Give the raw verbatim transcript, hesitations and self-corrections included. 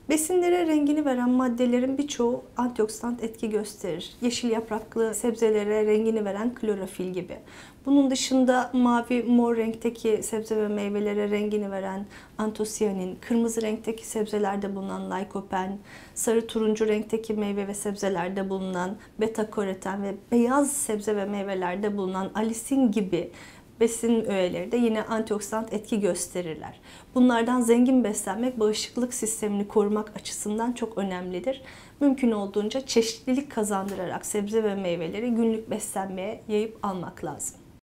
Besinlere rengini veren maddelerin birçoğu antioksidan etki gösterir. Yeşil yapraklı sebzelere rengini veren klorofil gibi. Bunun dışında mavi, mor renkteki sebze ve meyvelere rengini veren antosiyanin, kırmızı renkteki sebzelerde bulunan lykopen, sarı turuncu renkteki meyve ve sebzelerde bulunan beta karoten ve beyaz sebze ve meyvelerde bulunan alisin gibi besin öğeleri de yine antioksidan etki gösterirler. Bunlardan zengin beslenmek bağışıklık sistemini korumak açısından çok önemlidir. Mümkün olduğunca çeşitlilik kazandırarak sebze ve meyveleri günlük beslenmeye yayıp almak lazım.